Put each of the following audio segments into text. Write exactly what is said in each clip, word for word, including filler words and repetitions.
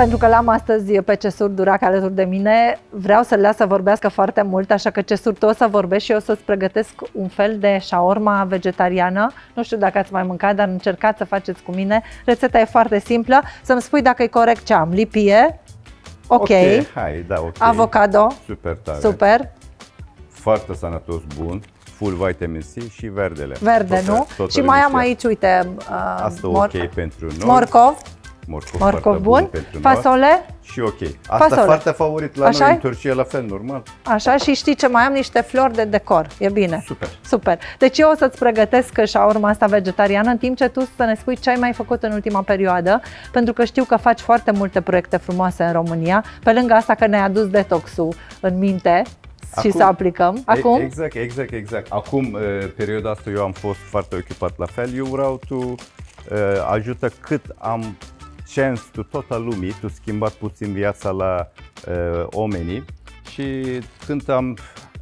pentru că l-am astăzi pe Cesur Durac alături de mine, vreau să-l las să vorbească foarte mult, așa că Cesur, tu o să vorbești și eu o să-ți pregătesc un fel de shawarma vegetariană. Nu știu dacă ați mai mâncat, dar încercați să faceți cu mine. Rețeta e foarte simplă. Să-mi spui dacă e corect ce am. Lipie. Ok. Okay, hai, da, ok. Avocado. Super tare. Super. Foarte sănătos, bun. Full vitamin C și verdele. Verde, tot, nu? tot și mai am aici, uite, uh, asta mor ok pentru noi. Morcov. Morcov, morcov bun. bun pentru fasole. Noi. Și ok. Asta fasole. Foarte favorit la Așa noi în Turcia, la fel, normal. Așa, și știi ce mai am? Niște flori de decor. E bine. Super. Super. Deci eu o să-ți pregătesc shawarma asta vegetariană, în timp ce tu să ne spui ce ai mai făcut în ultima perioadă, pentru că știu că faci foarte multe proiecte frumoase în România, pe lângă asta că ne-ai adus detoxul în minte. Acum, și să aplicăm. Acum? Exact, exact, exact. Acum, perioada asta eu am fost foarte ocupat la fel. Eu vreau tu ajută cât am chance tu toată lumii, tu schimbat puțin viața la uh, oamenii și când am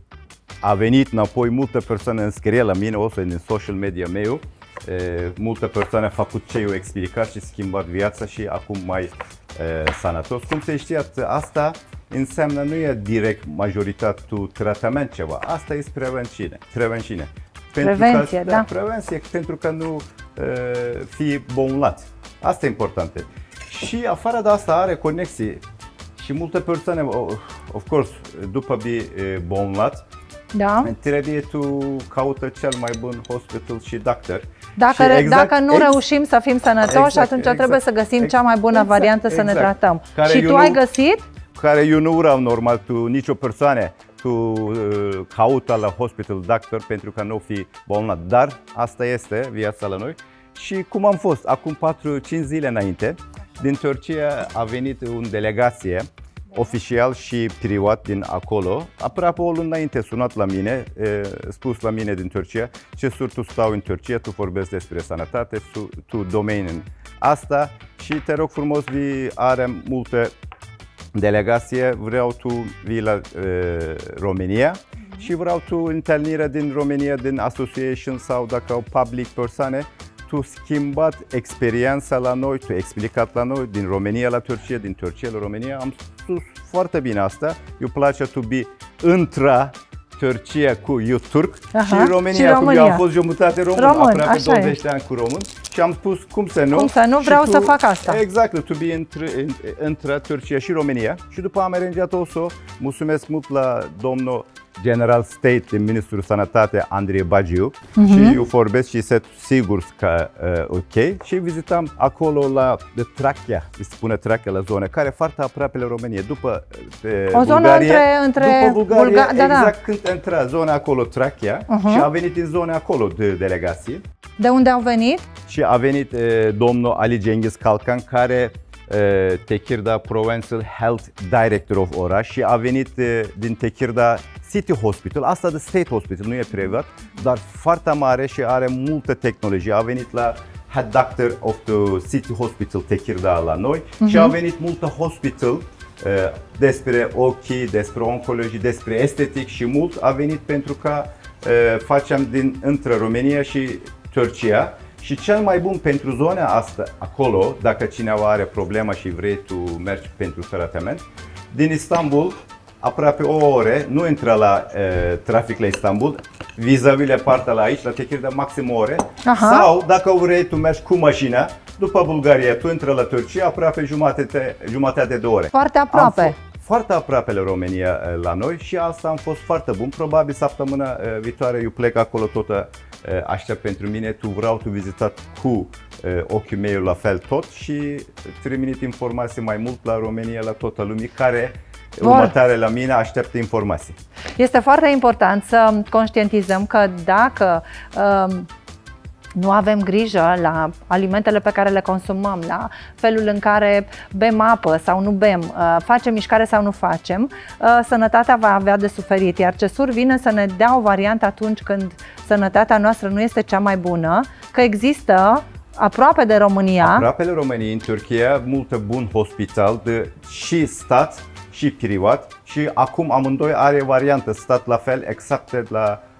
a venit înapoi multe persoane înscrie la mine, o să din social media meu, uh, multe persoane au făcut ce eu explicat și schimbat viața și acum mai uh, sănătos. Cum se știe, asta înseamnă nu e direct majoritatea tratament ceva, asta e prevenție. Prevenție. Prevenție, că, da. da. Prevenție, pentru că nu uh, fii bolnați. Asta e important. Și afară de asta are conexii și multe persoane, of course, după bi bolnați, da. trebuie tu caută cel mai bun hospital și doctor. Dacă, și exact, dacă nu ex reușim să fim sănătoși, exact, atunci exact, trebuie să găsim exact, cea mai bună exact, variantă exact, să ne tratăm. Care și tu ai găsit? Care eu nu vreau normal, tu, nicio persoană, tu uh, caută la hospital doctor pentru că nu fi bolnav. Dar asta este viața la noi. Și cum am fost, acum patru cinci zile înainte, din Turcia a venit o delegație oficial și privat din acolo. Aproape o lună înainte sunat la mine, e, spus la mine din Turcia, ce sur tu stau în Turcia, tu vorbești despre sănătate, tu, tu domeni asta și te rog frumos, vii, are multe delegație, vreau tu vii la e, România și vreau tu întâlnire din România, din association sau dacă au public persoane, tu schimbat experiența la noi, tu explicat la noi, din România la Turcia, din Turcia la România. Am spus foarte bine asta. Eu place to be între Turcia cu eu turc. Aha, și România, și România. Cum eu am fost jumătate român, român aproape douăzeci de ani cu român. Și am spus cum să nu. Cum să nu, vreau tu, să fac asta. Exact, to be între, între Turcia și România. Și după am aranjat o să mulțumesc mult la domnul General State din Ministrul Sănătate, Andrei Bagiu, uh-huh. și eu vorbesc și sunt sigur că uh, ok. Și vizitam acolo la de Trachea, se spune Trachea la zonă, care e foarte aproape la România, după pe o zonă Bulgaria, între, între după Bulgaria, Bulga da, exact da. când intra zona acolo Trachea, uh-huh. și a venit din zona acolo de delegații. De unde au venit? Și a venit uh, domnul Ali Cengiz Kalkan, care uh, Tekirdağ Provincial Health Director of oraș și a venit uh, din Tekirdağ City Hospital, asta de State Hospital, nu e privat, dar foarte mare și are multă tehnologie. A venit la Head Doctor of the City Hospital Tekirdağ la noi uh-huh. și a venit multă hospital uh, despre ochii, despre oncologie, despre estetic și mult a venit pentru că uh, facem din între România și Turcia. Și cel mai bun pentru zona asta, acolo, dacă cineva are problema și vrei tu mergi pentru tratament, din Istanbul, aproape o oră, nu intră la e, trafic la Istanbul, vis-a-vis -vis partea la aici, la Tekirdağ, maxim o oră. Aha. Sau, dacă vrei, tu mergi cu mașina, după Bulgaria, tu intră la Turcia, aproape jumătate, jumătate de ore. Foarte aproape. Foarte aproape la România la noi și asta am fost foarte bun. Probabil săptămâna viitoare eu plec acolo tot aștept pentru mine. Tu vreau tu vizitat cu ochiul meu la fel tot și trimit informații mai mult la România, la toată lumea care următoare la mine aștept informații. Este foarte important să conștientizăm că dacă um, nu avem grijă la alimentele pe care le consumăm, la felul în care bem apă sau nu bem, facem mișcare sau nu facem, sănătatea va avea de suferit. Iar Cesur vine să ne dea o variantă atunci când sănătatea noastră nu este cea mai bună, că există aproape de România. Aproape de România, în Turcia, multe bun hospital de și stat și privat și acum amândoi are variantă, stat la fel, exact la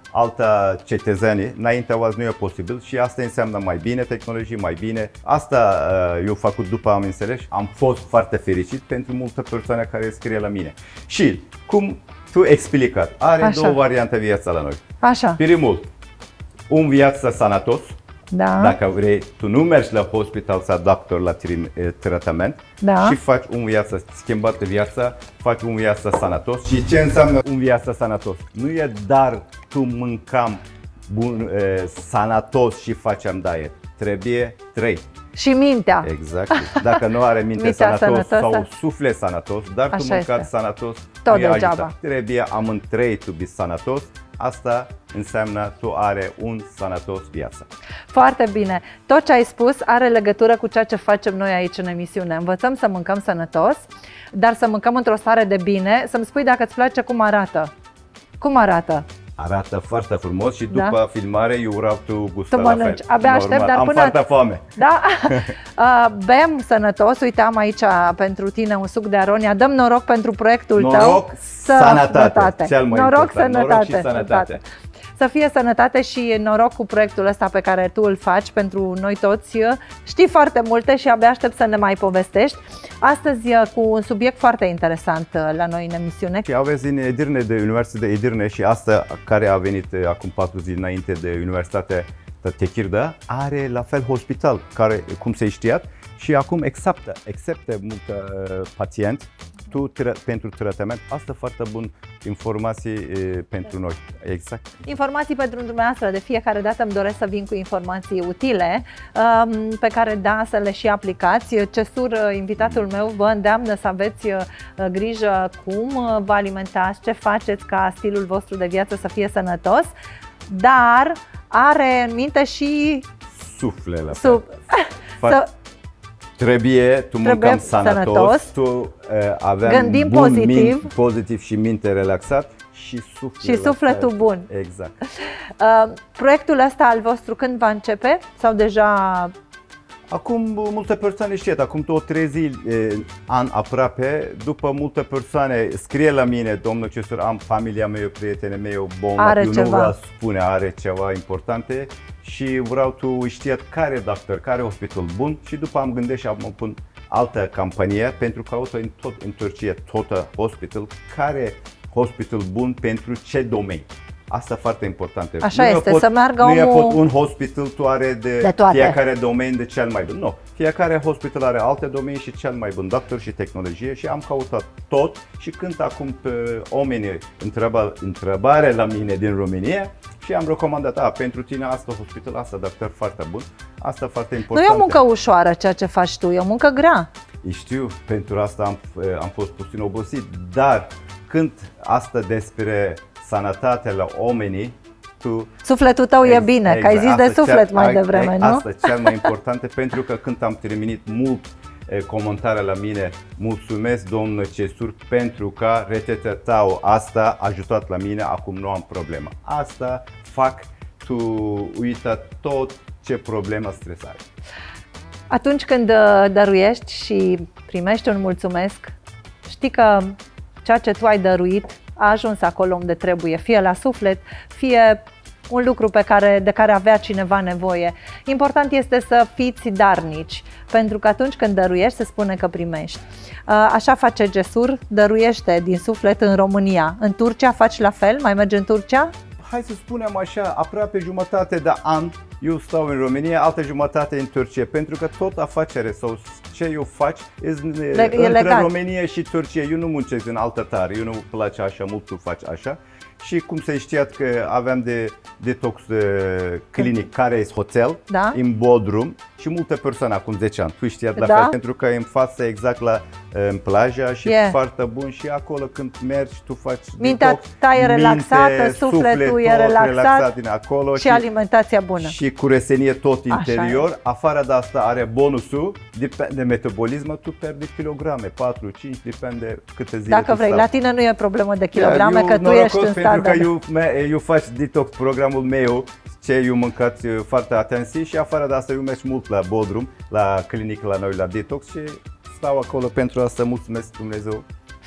alta cetățenie, înaintea oazi nu e posibil și asta înseamnă mai bine tehnologie, mai bine. Asta uh, eu făcut după am înțeles, am fost foarte fericit pentru multe persoane care scrie la mine. Și cum tu explicat, are Așa. două variante viața la noi. Așa. Primul, un viață sănătos. Da. Dacă vrei, tu nu mergi la hospital sau doctor la tratament, Da. și faci un viață schimbată viața, faci un viață sănătos. Și ce înseamnă un viață sănătos? Nu e doar tu mâncam bun, e, sănătos și facem diet. Trebuie trei. Și mintea. Exact. Dacă nu are minte Mintea sănătos sănătoasă. sau suflet sănătos, dar tu Așa mâncați este. sănătos, Tot nu e degeaba. ajutat. Trebuie amândrei to be sănătos. Asta înseamnă tu are un sănătos viață. Foarte bine. Tot ce ai spus are legătură cu ceea ce facem noi aici în emisiune. Învățăm să mâncăm sănătos, dar să mâncăm într-o stare de bine. Să-mi spui dacă îți place cum arată. Cum arată? Arată foarte frumos și Da. după filmare eu vreau tu gusta Tu la fel. mănânci. Abia aștept, Normal. dar am până- foarte foame. Da? Uh, bem sănătos. Uite, am aici pentru tine un suc de aronia. Dăm noroc pentru proiectul tău. Noroc, sănătate, cel mai Noroc, important. sănătate. Noroc și sănătate. Să fie sănătate și noroc cu proiectul ăsta pe care tu îl faci pentru noi toți. Știi foarte multe și abia aștept să ne mai povestești. Astăzi cu un subiect foarte interesant la noi în emisiune. Și aveți din Edirne, de Universitatea de Edirne, și asta care a venit eh, acum patru zile înainte de Universitatea Techirda, are la fel hospital, care, cum se știat, și acum acceptă, acceptă mult uh, pacienți tu, tra- pentru tratament. Asta foarte bun informații uh, pentru noi. Exact. Informații pentru dumneavoastră. De fiecare dată îmi doresc să vin cu informații utile um, pe care da, să le și aplicați. Cesur, invitatul meu, vă îndeamnă să aveți uh, grijă cum uh, vă alimentați, ce faceți ca stilul vostru de viață să fie sănătos, dar are în minte și Suflet la fel. sub... să Trebuie, tu Trebuie mâncăm sănătos, sănătos, tu uh, avem gândim bun pozitiv. Mint, pozitiv și minte relaxat și suflet și la sufletul fel. bun. Exact. Uh, proiectul ăsta al vostru când va începe? Sau deja... Acum multe persoane știu, acum două, trei zile, an aproape, după multe persoane scrie la mine, domnul Cesur, am familia mea, prietenii mei, bolnav, Are eu ceva. nu vreau să spune, are ceva importante și vreau tu știi care doctor, care hospital bun și după am gândit și am pun altă campanie pentru că auto în tot în Turcia, tot hospital, care hospital bun pentru ce domeniu. Asta foarte importantă. Așa nu este, pot, să meargă nu e omul... pot un hospital tu are de, De toate. fiecare domeniu de cel mai bun. Nu, fiecare hospital are alte domenii și cel mai bun doctor și tehnologie și am căutat tot și când acum pe oamenii întreabă întrebare la mine din România și am recomandat, a, pentru tine asta hospital, asta doctor foarte bun, asta foarte Nu important. e o muncă ușoară ceea ce faci tu, e o muncă grea. Știu, pentru asta am, am fost puțin obosit, dar când asta despre sănătate la oamenii, tu, Sufletul tău e bine, că ai zis de Asta suflet cel- mai ai- devreme, ai- nu? Asta e cel mai important, pentru că când am terminat mult eh, comentarii la mine, mulțumesc domnul Cesur pentru că rețeta tău asta a ajutat la mine, acum nu am problemă. Asta fac tu uita tot ce problemă stresare. Atunci când uh, dăruiești și primești un mulțumesc, știi că ceea ce tu ai dăruit a ajuns acolo unde trebuie, fie la suflet, fie un lucru pe care, de care avea cineva nevoie. Important este să fiți darnici, pentru că atunci când dăruiești se spune că primești. Uh, Așa face Cesur, dăruiește din suflet în România. În Turcia faci la fel? Mai mergi în Turcia? Hai să spunem așa, aproape jumătate de an eu stau în România, altă jumătate în Turcia, pentru că tot afacere sau ce eu fac e între legat. România și Turcia. Eu nu muncesc în altă țară, eu nu place așa mult, tu faci așa. Și cum se știat că aveam de detox de clinic care e hotel, Da. în Bodrum și multe persoane acum zece ani. Tu știat la Da. fel, pentru că e în față exact la în plaja și E. foarte bun și acolo când mergi tu faci Mintea detox, ta e relaxată, minte, sufletul e tot relaxat, relaxat din acolo și alimentația bună. și curățenie tot Așa interior. Afară de asta are bonusul, depinde de metabolism, tu pierzi kilograme, patru, cinci, depinde câte zile Dacă tu vrei, stau. la tine nu e problemă de kilograme, Eu că tu norocos ești în pentru standard. că eu, me- eu fac detox programul meu, ce eu mâncat uh, foarte atenție și afară de asta eu merg mult la Bodrum, la clinică la noi la detox și stau acolo pentru asta, mulțumesc Dumnezeu.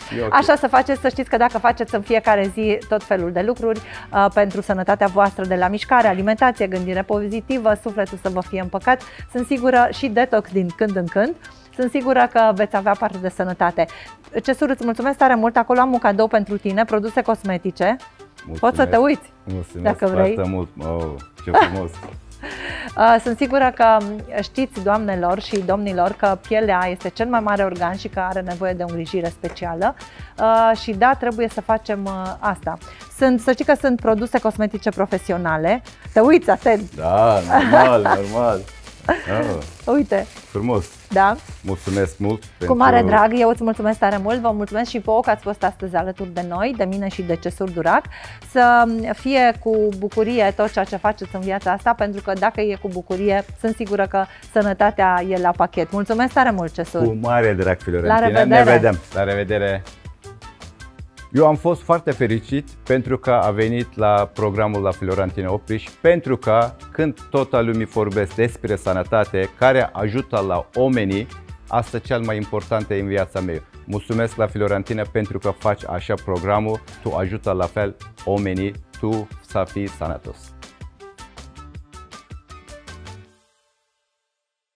Okay. Așa să faceți, să știți că dacă faceți în fiecare zi tot felul de lucruri uh, pentru sănătatea voastră, de la mișcare, alimentație, gândire pozitivă, sufletul să vă fie împăcat, sunt sigură, și detox din când în când, sunt sigură că veți avea parte de sănătate. Cesur, îți mulțumesc tare mult, acolo am un cadou pentru tine, produse cosmetice. Mulțumesc. Poți să te uiți, mulțumesc dacă vrei. foarte mult, oh, ce frumos! Sunt sigură că știți, doamnelor și domnilor, că pielea este cel mai mare organ și că are nevoie de o îngrijire specială și da, trebuie să facem asta. Sunt, să știi că sunt produse cosmetice profesionale. Te uiți atent! Da, normal, normal! Oh. Uite! Frumos! Da? Mulțumesc mult! Cu pentru... mare drag, eu îți mulțumesc tare mult, vă mulțumesc și vouă că ați fost astăzi alături de noi, de mine și de Cesur Durac. Să fie cu bucurie tot ceea ce faceți în viața asta, pentru că dacă e cu bucurie, sunt sigură că sănătatea e la pachet. Mulțumesc tare mult, Cesur! Cu mare drag, Florentina! La revedere! Ne vedem! La revedere! Eu am fost foarte fericit pentru că a venit la programul la Florentina Opriș, pentru că când toată lumea vorbesc despre sănătate care ajută la oamenii, asta cel mai important în viața mea. Mulțumesc la Florentina pentru că faci așa programul, tu ajută la fel oamenii, tu să fii sănătos.